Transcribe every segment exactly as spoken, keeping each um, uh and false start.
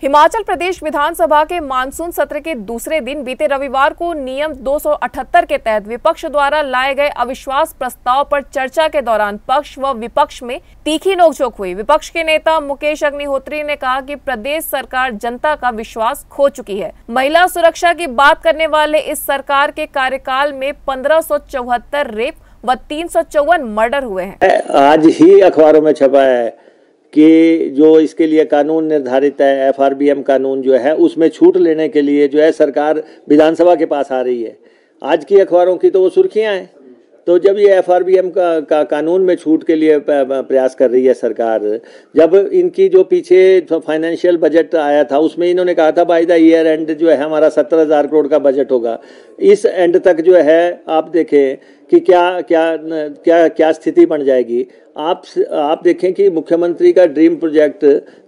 हिमाचल प्रदेश विधानसभा के मानसून सत्र के दूसरे दिन बीते रविवार को नियम दो सौ अठहत्तर के तहत विपक्ष द्वारा लाए गए अविश्वास प्रस्ताव पर चर्चा के दौरान पक्ष व विपक्ष में तीखी नोकझोंक हुई। विपक्ष के नेता मुकेश अग्निहोत्री ने कहा कि प्रदेश सरकार जनता का विश्वास खो चुकी है। महिला सुरक्षा की बात करने वाले इस सरकार के कार्यकाल में पंद्रह सौ चौहत्तर रेप व तीन सौ चौवन मर्डर हुए हैं। आज ही अखबारों में छपा है कि जो इसके लिए कानून निर्धारित है, एफ आर बी एम कानून जो है, उसमें छूट लेने के लिए जो है सरकार विधानसभा के पास आ रही है। आज की अखबारों की तो वो सुर्खियां हैं। तो जब ये एफ आर बी एम का, का कानून में छूट के लिए प्रयास कर रही है सरकार, जब इनकी जो पीछे फाइनेंशियल बजट आया था उसमें इन्होंने कहा था बाय द ईयर एंड जो है हमारा सत्तर हज़ार करोड़ का बजट होगा। इस एंड तक जो है आप देखें कि क्या क्या क्या क्या स्थिति बन जाएगी। आप आप देखें कि मुख्यमंत्री का ड्रीम प्रोजेक्ट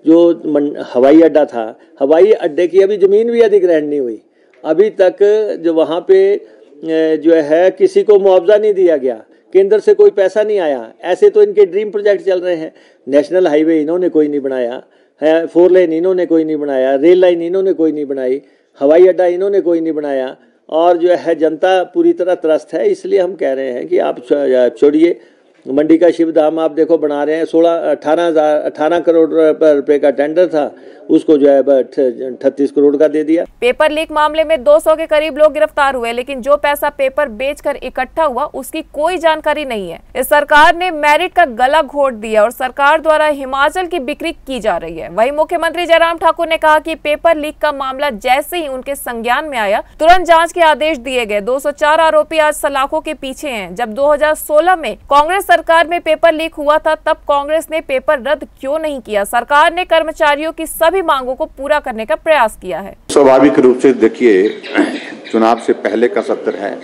जो हवाई अड्डा था, हवाई अड्डे की अभी ज़मीन भी अधिग्रहण नहीं हुई। अभी तक जो वहाँ पे जो है किसी को मुआवजा नहीं दिया गया, केंद्र से कोई पैसा नहीं आया। ऐसे तो इनके ड्रीम प्रोजेक्ट चल रहे हैं। नेशनल हाईवे इन्होंने कोई नहीं बनाया है, फोर लेन इन्होंने कोई नहीं बनाया, रेल लाइन इन्होंने कोई नहीं बनाई, हवाई अड्डा इन्होंने कोई नहीं बनाया, और जो है जनता पूरी तरह त्रस्त है। इसलिए हम कह रहे हैं कि आप छोड़िए, मंडी का शिव धाम आप देखो बना रहे हैं, सोलह अठारह हजार अठारह करोड़ रुपए का टेंडर था, उसको जो है अठतीस करोड़ का दे दिया। पेपर लीक मामले में दो सौ के करीब लोग गिरफ्तार हुए, लेकिन जो पैसा पेपर बेचकर इकट्ठा हुआ उसकी कोई जानकारी नहीं है। इस सरकार ने मेरिट का गला घोट दिया और सरकार द्वारा हिमाचल की बिक्री की जा रही है। वहीं मुख्यमंत्री जयराम ठाकुर ने कहा कि पेपर लीक का मामला जैसे ही उनके संज्ञान में आया तुरंत जाँच के आदेश दिए गए। दो सौ चार आरोपी आज सलाखों के पीछे हैं। जब दो हजार सोलह में कांग्रेस सरकार में पेपर लीक हुआ था तब कांग्रेस ने पेपर रद्द क्यों नहीं किया? सरकार ने कर्मचारियों की सभी मांगों को पूरा करने का प्रयास किया है। स्वाभाविक रूप से देखिए, चुनाव से पहले का सत्र है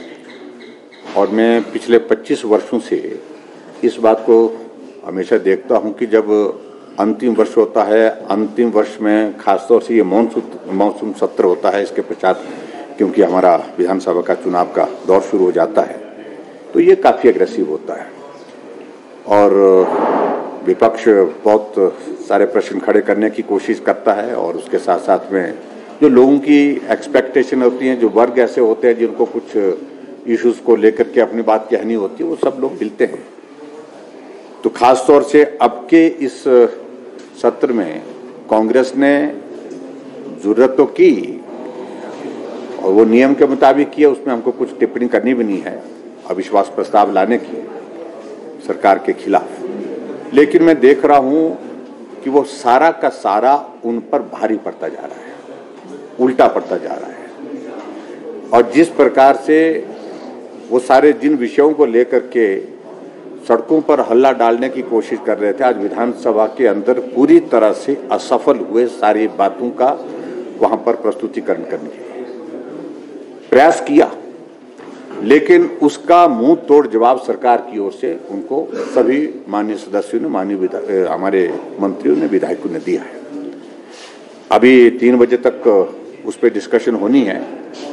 और मैं पिछले पच्चीस वर्षों से इस बात को हमेशा देखता हूं कि जब अंतिम वर्ष होता है, अंतिम वर्ष में खासतौर से ये मानसून मानसून सत्र होता है, इसके पश्चात क्योंकि हमारा विधानसभा का चुनाव का दौर शुरू हो जाता है, तो ये काफी अग्रेसिव होता है और विपक्ष बहुत सारे प्रश्न खड़े करने की कोशिश करता है और उसके साथ साथ में जो लोगों की एक्सपेक्टेशन होती है, जो वर्ग ऐसे होते हैं जिनको कुछ इश्यूज को लेकर के अपनी बात कहनी होती है, वो सब लोग मिलते हैं। तो खास तौर से अब के इस सत्र में कांग्रेस ने जरूरत तो की और वो नियम के मुताबिक किया, उसमें हमको कुछ टिप्पणी करनी भी नहीं है अविश्वास प्रस्ताव लाने की सरकार के खिलाफ। लेकिन मैं देख रहा हूं कि वो सारा का सारा उन पर भारी पड़ता जा रहा है, उल्टा पड़ता जा रहा है। और जिस प्रकार से वो सारे जिन विषयों को लेकर के सड़कों पर हल्ला डालने की कोशिश कर रहे थे, आज विधानसभा के अंदर पूरी तरह से असफल हुए सारी बातों का वहां पर प्रस्तुतिकरण करने के प्रयास किया, लेकिन उसका मुंह तोड़ जवाब सरकार की ओर से उनको सभी माननीय सदस्यों ने, माननीय हमारे मंत्रियों ने, विधायकों ने दिया है। अभी तीन बजे तक उस पर डिस्कशन होनी है,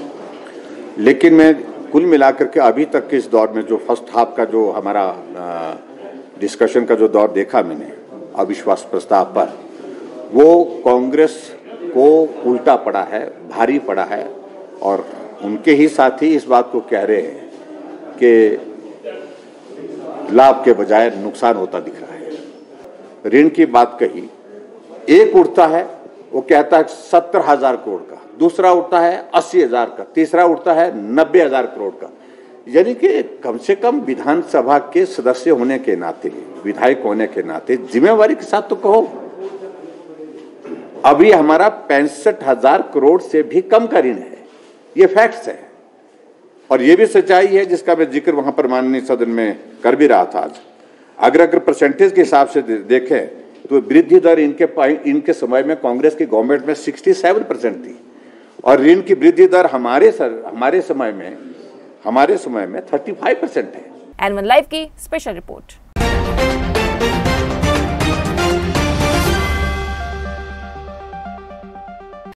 लेकिन मैं कुल मिलाकर के अभी तक के इस दौर में जो फर्स्ट हाफ का जो हमारा डिस्कशन का जो दौर देखा मैंने अविश्वास प्रस्ताव पर, वो कांग्रेस को उल्टा पड़ा है, भारी पड़ा है और उनके ही साथी इस बात को कह रहे हैं कि लाभ के बजाय नुकसान होता दिख रहा है। ऋण की बात कही, एक उठता है वो कहता है सत्तर हजार करोड़ का, दूसरा उठता है अस्सी हजार का, तीसरा उठता है नब्बे हजार करोड़ का। यानी कि कम से कम विधानसभा के सदस्य होने के नाते, विधायक होने के नाते जिम्मेवारी के साथ तो कहो। अभी हमारा पैंसठ हजार करोड़ से भी कम का ऋण है, ये फैक्ट्स है और ये भी सच्चाई है जिसका मैं जिक्र वहां पर माननीय सदन में कर भी रहा था। आज अगर अगर परसेंटेज के हिसाब से देखें तो वृद्धि दर इनके इनके समय में कांग्रेस की गवर्नमेंट में सड़सठ परसेंट थी और ऋण की वृद्धि दर हमारे सर, हमारे समय में हमारे समय में पैंतीस परसेंट है। एन वन लाइव की स्पेशल रिपोर्ट।